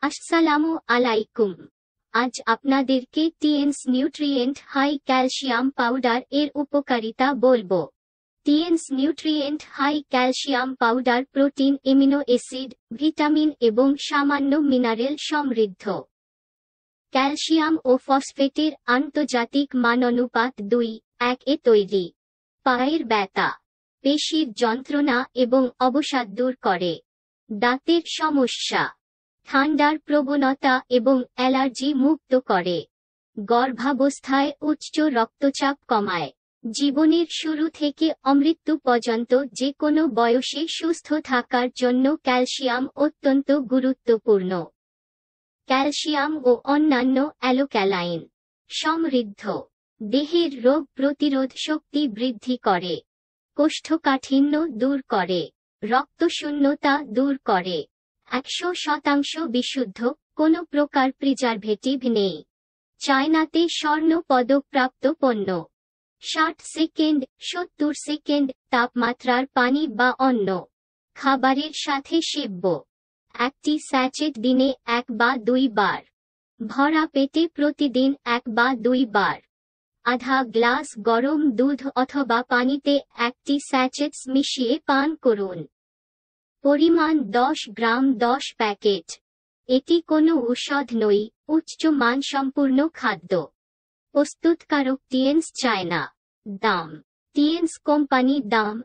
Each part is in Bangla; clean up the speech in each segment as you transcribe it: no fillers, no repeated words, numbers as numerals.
আসসালামু আলাইকুম। আজ আপনাদেরকে Tiens nutrient high calcium powder এর উপকারিতা বলবো। Tiens nutrient high calcium powder protein, amino acid, vitamin এবং সামান্য মিনারেল সমৃদ্ধ। ক্যালসিয়াম ও ফসফেটের আন্তর্জাতিক মানানুপাত 2:1 এ তৈরি। পায়ের ব্যথা, পেশির যন্ত্রণা এবং অবসাদ দূর করে। দাঁতের সমস্যা, ঠান্ডার প্রবণতা এবং অ্যালার্জি মুক্ত করে। গর্ভাবস্থায় উচ্চ রক্তচাপ কমায়। জীবনের শুরু থেকে অমৃত্যু পর্যন্ত যে কোনো বয়সে সুস্থ থাকার জন্য ক্যালসিয়াম অত্যন্ত গুরুত্বপূর্ণ। ক্যালসিয়াম ও অন্যান্য অ্যালোক্যালাইন সমৃদ্ধ। দেহের রোগ প্রতিরোধ শক্তি বৃদ্ধি করে। কোষ্ঠকাঠিন্য দূর করে। রক্তশূন্যতা দূর করে। 100% বিশুদ্ধ, কোনো প্রকার প্রিজারভেটিভ নেই। চায়নাতে স্বর্ণ পদকপ্রাপ্ত পণ্য। 60 সেকেন্ড, 70 সেকেন্ড তাপমাত্রার পানি বা অন্য খাবারের সাথে সেব্য। একটি স্যাচেট দিনে 1 বা 2 বার। ভরা পেটে প্রতিদিন 1 বা 2 বার। আধা গ্লাস গরম দুধ অথবা পানিতে একটি স্যাচেট মিশিয়ে পান করুন। পরিমাণ 10 গ্রাম, 10 প্যাকেট। এটি কোনো ঔষধ নয়, উচ্চ মানসম্পন্ন খাদ্য। প্রস্তুতকারক টিএনস চায়না। দাম, টিএনস কোম্পানি, দাম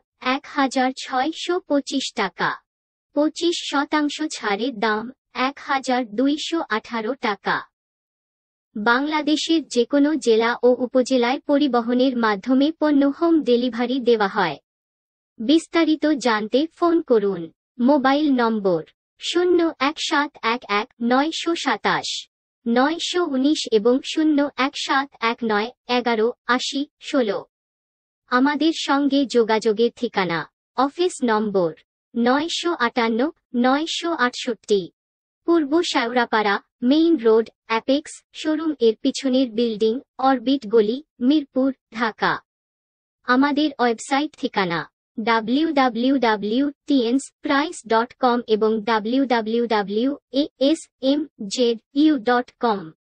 1625 টাকা। 25% ছাড়ে দাম 1218 টাকা। বাংলাদেশের যেকোনো জেলা ও উপজেলায় পরিবহনের মাধ্যমে পণ্য হোম ডেলিভারি দেওয়া হয়। বিস্তারিত জানতে ফোন করুন। মোবাইল নম্বর 01711 927 919 এবং 01719118016। আমাদের সঙ্গে যোগাযোগের ঠিকানা: অফিস নম্বর 958 968, পূর্ব Shewrapara, main road, Apex showroom এর পিছনের বিল্ডিং, অরবিট গলি, মিরপুর, ঢাকা। আমাদের ওয়েবসাইট ঠিকানা www.tnsprice.com এবং www.asmzu.com।